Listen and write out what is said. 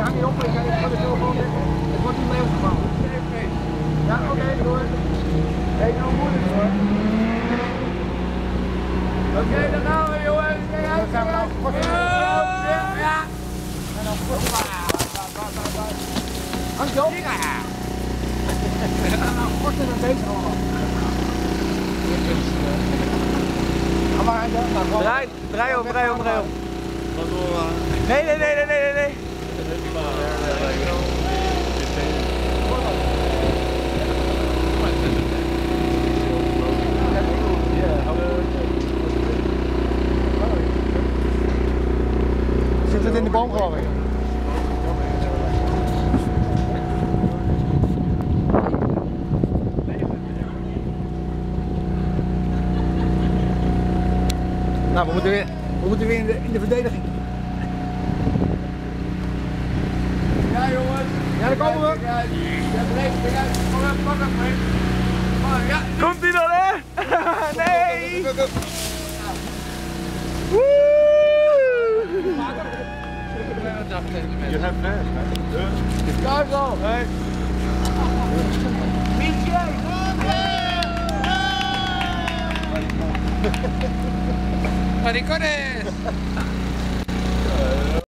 hang je op, ik ga de telefoon leggen. Het wordt niet meer opgevallen. Ja, oké, door. Kijk nou moeilijk hoor. Oké, dan gaan we jongens. Kijk uit. Dan gaan we nou kort. Ja. En dan kort. Hang je op? Ja. Nou, kort en een beetje allemaal. Draai om. Nee. Zit het in de boom geloof ik? Nou, we moeten weer in de verdediging. Ja jongens. Ja, daar komen we. Ja, blijf eruit. Pak hem mee. Ja. Komt ie dan, hè? Nee! Woe! Je hebt fast, hè? Kijk al. Hey. Mietje. Maricones!